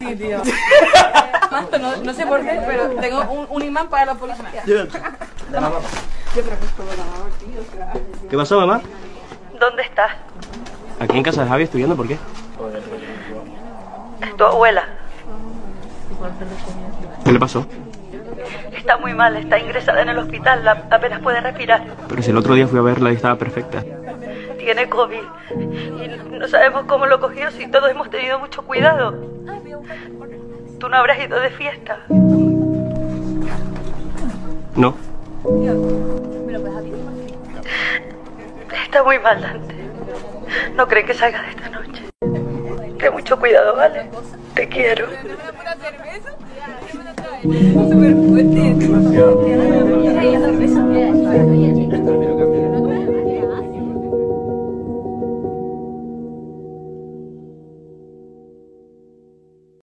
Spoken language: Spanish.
Sí, tío. No sé por qué, pero tengo un imán para la policía. ¿Qué pasó, mamá? ¿Dónde estás? Aquí en casa de Javi estudiando, ¿por qué? Es tu abuela. ¿Qué le pasó? Está muy mal, está ingresada en el hospital, apenas puede respirar. Pero si el otro día fui a verla y estaba perfecta. Tiene COVID y no sabemos cómo lo cogió, si todos hemos tenido mucho cuidado. ¿Tú no habrás ido de fiesta? No. Está muy mal, Dante. No cree que salga de esta noche. Ten mucho cuidado, ¿vale? Te quiero. Súper fuerte.